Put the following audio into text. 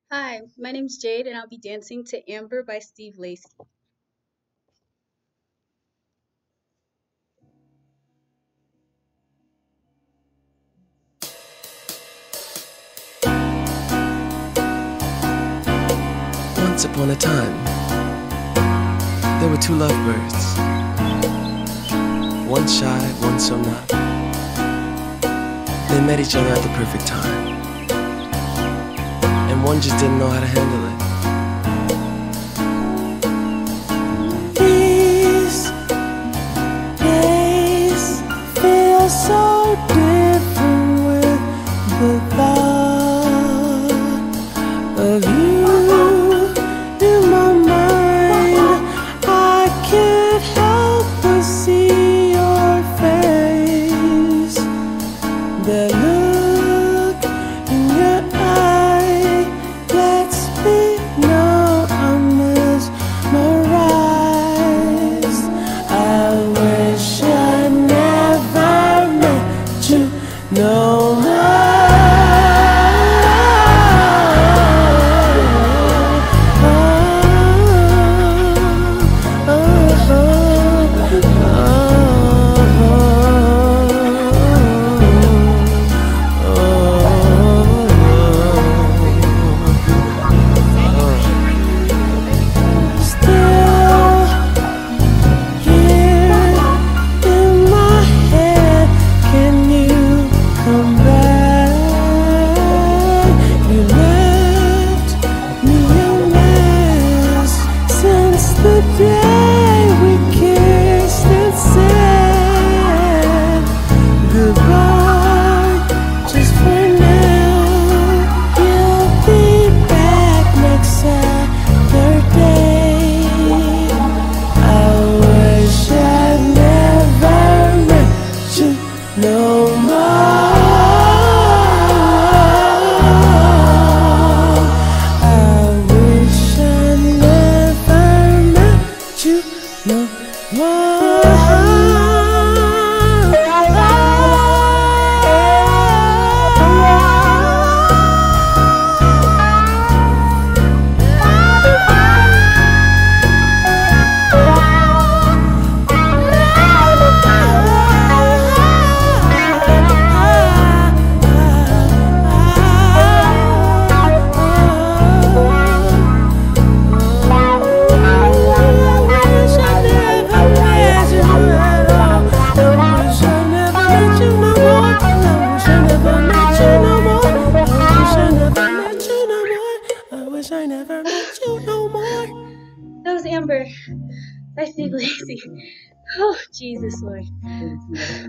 Hi, my name's Jade, and I'll be dancing to Amber by Steve Lacy. Once upon a time, there were two lovebirds. One shy, one so not. They met each other at the perfect time, and one just didn't know how to handle it. These days feel so different with the thought of you in my mind. I can't help but see your face. The look in your eye lets me know I'm mesmerized. I wish I never met you no more. The day we kissed and said goodbye, just for now. You'll be back next Saturday. I wish I'd never met you no more. I wish I never you no I never met you no more. That was Amber by Steve Lacy. Oh, Jesus, Lord.